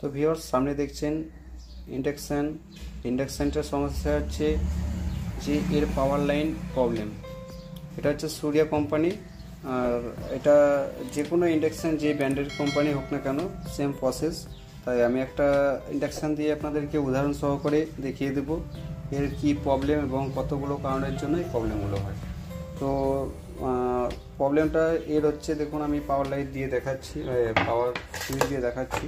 তো ভিউয়ার্স সামনে দেখছেন ইন্ডাকশানটার সমস্যা হচ্ছে যে এর পাওয়ার লাইন প্রবলেম। এটা হচ্ছে সূর্যা কোম্পানি, আর এটা যে কোনো ইন্ডাকশান যে ব্র্যান্ডের কোম্পানি হোক না কেন সেম প্রসেস। তাই আমি একটা ইন্ডাকশান দিয়ে আপনাদেরকে উদাহরণ সহকারে দেখিয়ে দেব এর কি প্রবলেম এবং কতগুলো কারণের জন্য এই প্রবলেমগুলো হয়। তো প্রবলেমটা এর হচ্ছে, দেখুন আমি পাওয়ার লাইট দিয়ে দেখাচ্ছি, পাওয়ার সুইচ দিয়ে দেখাচ্ছি।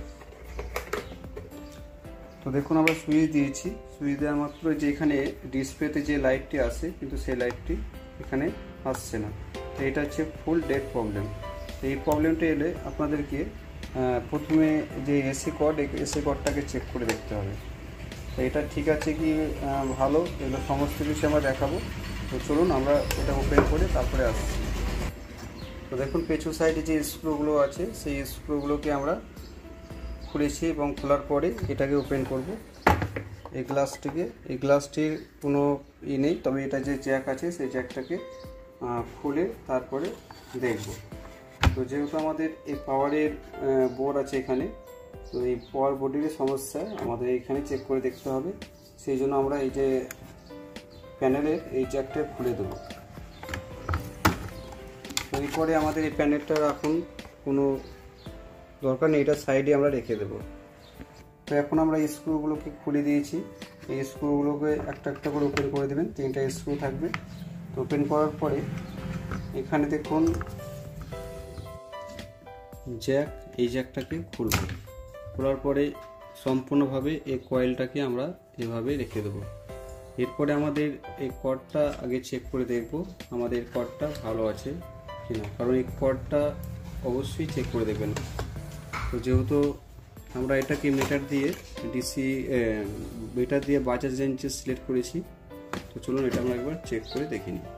তো দেখুন আমরা সুইচ দিয়েছি, সুইচ দেওয়ার মাত্র যে এখানে ডিসপ্লেতে যে লাইটটি আসে কিন্তু সেই লাইটটি এখানে আসছে না। তো এটা হচ্ছে ফুল ডেড প্রবলেম। তো এই প্রবলেমটা এলে আপনাদেরকে প্রথমে যে এসি কর্ডটাকে চেক করে দেখতে হবে। তো এটা ঠিক আছে কি ভালো, এগুলো সমস্ত কিছু আমরা দেখাবো। তো চলুন আমরা এটা ওপেন করে তারপরে আসছি। তো দেখুন পেছু সাইডে যে স্ক্রুগুলো আছে সেই স্ক্রুগুলোকে আমরা খুলেছি এবং খোলার পরে এটাকে ওপেন করব। এই গ্লাসটির কোনো নেই, তবে এটা যে জ্যাক আছে সেই জ্যাকটাকে খুলে তারপরে দেখব। তো যেহেতু আমাদের এই পাওয়ারের বোর্ড আছে এখানে, তো এই পাওয়ার বোর্ডের সমস্যা আমাদের এখানে চেক করে দেখতে হবে। সেই জন্য আমরা এই যে প্যানেলের এই জ্যাকটা খুলে দেবো। এরপরে আমাদের এই প্যানেলটা রাখুন, কোনো দরকার নেই, এটা সাইডে আমরা রেখে দেবো। তো এখন আমরা এই স্ক্রুগুলোকে খুলে দিয়েছি। এই স্ক্রুগুলোকে একটা একটা করে ওপেন করে দেবেন, 3টা স্ক্রু থাকবে। তো ওপেন করার পরে এখানে দেখুন জ্যাক, এই জ্যাকটাকে খুলব। খোলার পরে সম্পূর্ণভাবে এই কয়েলটাকে আমরা এভাবে রেখে দেবো। এরপরে আমাদের এই কর্ডটা আগে চেক করে দেখব আমাদের কর্ডটা ভালো আছে কিনা, কারণ এই কর্ডটা অবশ্যই চেক করে দেখবেন। তো যেহেতু আমরা এটাকে মিটার দিয়ে বাজাজ রেঞ্জে সিলেক্ট করেছি, তো চলুন এটা আমরা একবার চেক করে দেখে নিই।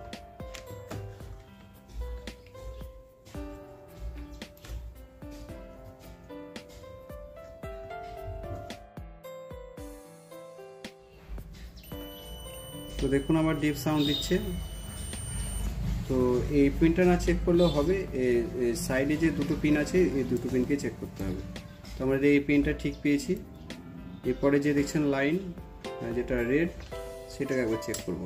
তো দেখুন আমার ডিপ সাউন্ড দিচ্ছে। তো এই পিনটা না চেক করলেও হবে, সাইডে যে দুটো পিন আছে এই দুটো পিনকে চেক করতে হবে। তো আমরা এই পিনটা ঠিক পেয়েছি। এরপরে যে দেখছেন লাইন যেটা রেড, সেটাকে একবার চেক করব।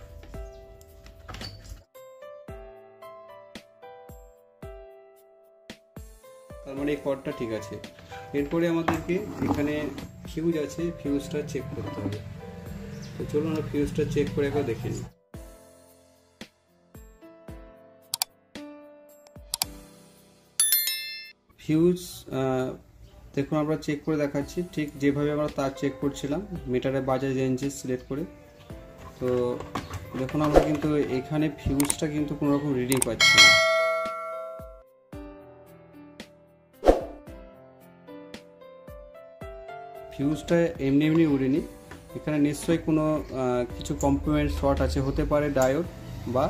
তার মানে এই কর্ডটা ঠিক আছে। এরপরে আমাদেরকে এখানে ফিউজ আছে, ফিউজটা চেক করতে হবে। তো চলুন আমরা ফিউজটা চেক করে একবার দেখে নিই। ফিউজ দেখুন আমরা চেক করে দেখাচ্ছি, ঠিক যেভাবে আমরা তার চেক করছিলাম মিটারে বাজাজ রেঞ্জে সিলেক্ট করে। তো দেখুন আমরা কিন্তু এখানে ফিউজটা কিন্তু কোনো রকম রিডিং পাচ্ছি না। ফিউজটা এমনি উড়েনি, এখানে নিশ্চয়ই কোনো কিছু কম্পোনেন্ট শর্ট আছে, হতে পারে ডায়োড বা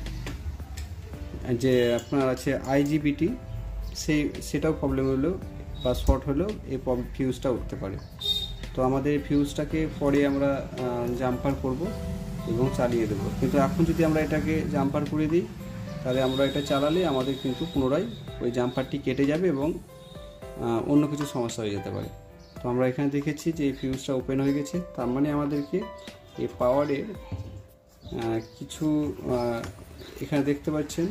যে আপনার আছে আইজিবিটি, সেটাও প্রবলেম হলো বা শর্ট হলেও এই ফিউজটা উঠতে পারে। তো আমাদের ফিউজটাকে পরে আমরা জাম্পার করব এবং চালিয়ে দেবো। কিন্তু এখন যদি আমরা এটাকে জাম্পার করে দিই তাহলে আমরা এটা চালালে আমাদের কিন্তু পুনরায় ওই জাম্পারটি কেটে যাবে এবং অন্য কিছু সমস্যা হয়ে যেতে পারে। তো আমরা এখানে দেখেছি যে এই ফিউজটা ওপেন হয়ে গেছে, তার মানে আমাদেরকে এই পাওয়ারের কিছু এখানে দেখতে পাচ্ছেন,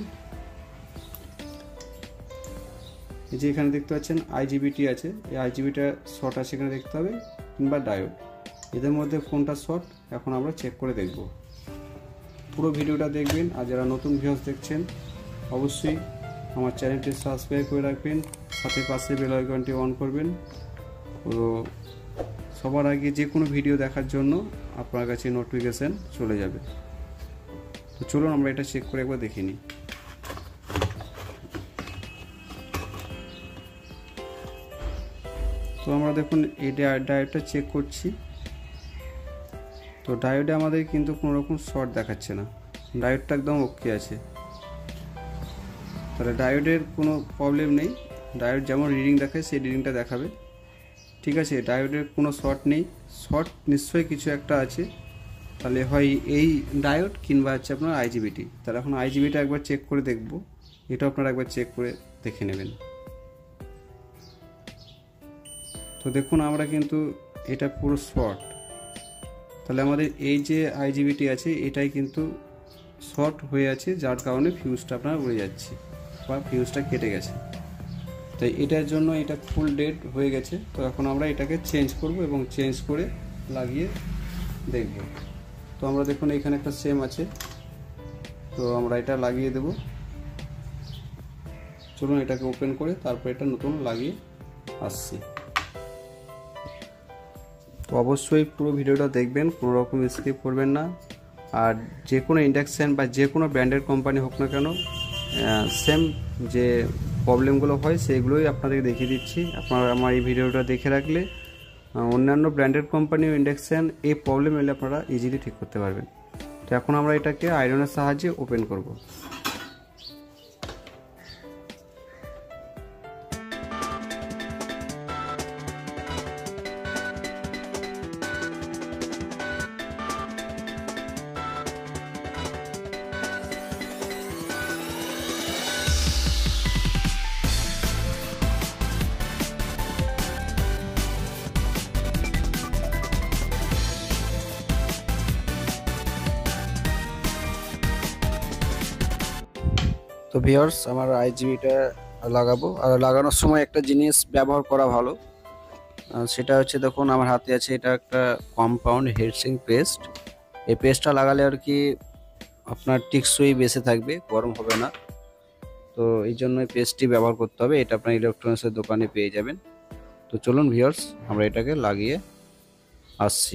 এই যে এখানে দেখতে পাচ্ছেন আইজিবিটি আছে, এই আইজিবিটা শর্ট আছে এখানে দেখতে হবে, কিংবা ডায়োড, এদের মধ্যে কোনটা শর্ট এখন আমরা চেক করে দেখব। পুরো ভিডিওটা দেখবেন। আর যারা নতুন ভিউয়ার্স দেখছেন অবশ্যই আমার চ্যানেলটি সাবস্ক্রাইব করে রাখবেন, সাথে পাশে বেল আইকনটি অন করবেন। তো সবার আগে যে কোনো ভিডিও দেখার জন্য আপনার কাছে নোটিফিকেশান চলে যাবে। তো চলুন আমরা এটা চেক করে একবার দেখে নিই। তো আমরা দেখুন এই ডায়োডটা চেক করছি। তো ডায়োডে আমাদের কিন্তু কোনো রকম শর্ট দেখাচ্ছে না, ডায়োডটা একদম ওকে আছে। তাহলে ডায়োডের কোনো প্রবলেম নেই, ডায়োড যেমন রিডিং দেখায় সেই রিডিংটা দেখাবে, ঠিক আছে। ডায়োডের কোনো শর্ট নেই, শর্ট নিশ্চয়ই কিছু একটা আছে, তাহলে হয় এই ডায়োড কিংবা হচ্ছে আপনার আইজিবিটি। তাহলে এখন আইজিবিটা একবার চেক করে দেখব, এটা আপনারা একবার চেক করে দেখে নেবেন। তো দেখুন আমরা কিন্তু এটা পুরো শর্ট, তাহলে আমাদের এই যে আইজিবিটি আছে এটাই কিন্তু শর্ট হয়ে আছে, যার কারণে ফিউজটা আপনার উড়ে যাচ্ছে বা ফিউজটা কেটে গেছে। তো এটার জন্য এটা ফুল ডেড হয়ে গেছে। তো এখন আমরা এটাকে চেঞ্জ করব এবং চেঞ্জ করে লাগিয়ে দেখব। তো আমরা দেখুন এখানে একটা সেম আছে, তো আমরা এটা লাগিয়ে দেব। চলুন এটাকে ওপেন করে তারপর এটা নতুন লাগিয়ে আসছি। তো অবশ্যই পুরো ভিডিওটা দেখবেন, কোনো রকম স্কিপ করবেন না। আর যে কোনো ইন্ডাকশান বা যে কোনো ব্র্যান্ডের কোম্পানি হোক না কেন, সেম যে প্রবলেমগুলো হয় সেগুলোই আপনাদের দেখিয়ে দিচ্ছি। আপনারা আমার এই ভিডিওটা দেখে রাখলে অন্যান্য ব্র্যান্ডেড কোম্পানি ও ইন্ডাকশান এই প্রবলেম এলে আপনারা ইজিলি ঠিক করতে পারবেন। তো এখন আমরা এটাকে আয়রনের সাহায্যে ওপেন করব। তো ভিউয়ার্স, আমার আইজিবিটা লাগাবো, আর লাগানোর সময় একটা জিনিস ব্যবহার করা ভালো, সেটা হচ্ছে দেখুন আমার হাতে আছে এটা একটা কম্পাউন্ড হিটসিং পেস্ট। এই পেস্টটা লাগালে আর কি আপনার টিকসই বেঁচে থাকবে, গরম হবে না। তো এই জন্য এই পেস্টটি ব্যবহার করতে হবে, এটা আপনার ইলেকট্রনিক্সের দোকানে পেয়ে যাবেন। তো চলুন ভিউয়ার্স, আমরা এটাকে লাগিয়ে আসছি।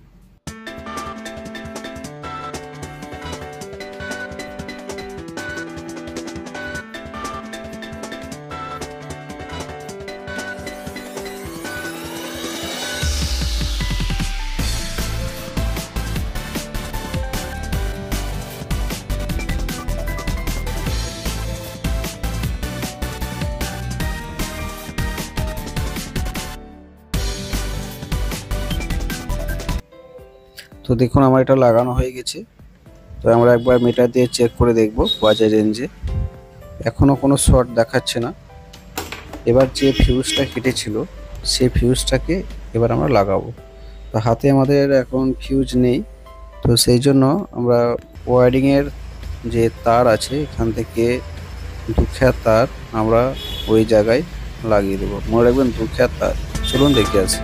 তো দেখুন আমার এটা লাগানো হয়ে গেছে। তো আমরা একবার মিটার দিয়ে চেক করে দেখব ওয়াজের রেঞ্জে, এখনও কোনো শর্ট দেখাচ্ছে না। এবার যে ফিউজটা কেটেছিল সেই ফিউজটাকে এবার আমরা লাগাবো। তো হাতে আমাদের এখন ফিউজ নেই, তো সেই জন্য আমরা ওয়ারিংয়ের যে তার আছে এখান থেকে দুখিয়া তার আমরা ওই জায়গায় লাগিয়ে দেবো। মনে রাখবেন দুখিয়া তার। চলুন দেখে আসি।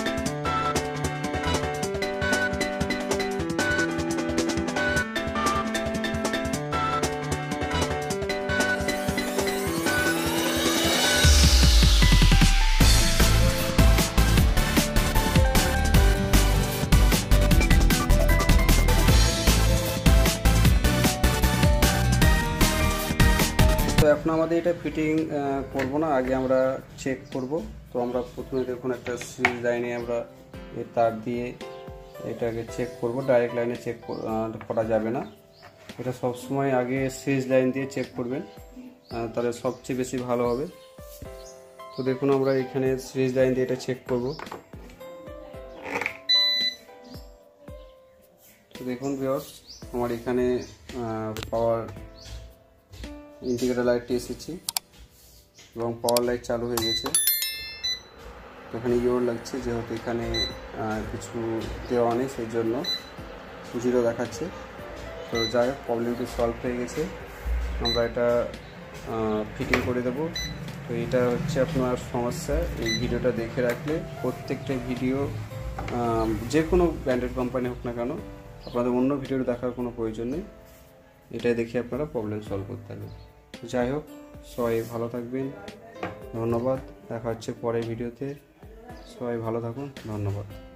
তো এখন আমাদের এটা ফিটিং করব না, আগে আমরা চেক করব। তো আমরা প্রথমে দেখুন একটা সুইচ লাইনে আমরা এই তার দিয়ে এটাকে চেক করব। ডাইরেক্ট লাইনে চেক করা যাবে না, এটা সবসময় আগে সুইচ লাইন দিয়ে চেক করবেন, তাহলে সবচেয়ে বেশি ভালো হবে। তো দেখুন আমরা এখানে সুইচ লাইন দিয়ে এটা চেক করব। তো দেখুন ভিউয়ার্স, আমার এখানে পাওয়ার ইন্ডিকেটর লাইটটি এসেছি এবং পাওয়ার লাইট চালু হয়ে গেছে। তো এখানে ইউর লাগছে, যেহেতু এখানে কিছু দেওয়া নেই সেই জন্য জিরো দেখাচ্ছে। তো যাই হোক, প্রবলেমটি সলভ হয়ে গেছে, আমরা এটা ফিটিং করে দেব। তো এটা হচ্ছে আপনার সমস্যা। এই ভিডিওটা দেখে রাখলে প্রত্যেকটা ভিডিও যে কোনো ব্র্যান্ডেড কোম্পানি হোক না কেন, আপনাদের অন্য ভিডিও দেখার কোনো প্রয়োজন নেই, এটাই দেখে আপনারা প্রবলেম সলভ করতে পারবেন। যাই হোক, সবাই ভালো থাকবেন, ধন্যবাদ। দেখা হচ্ছে পরের ভিডিওতে, সবাই ভালো থাকুন, ধন্যবাদ।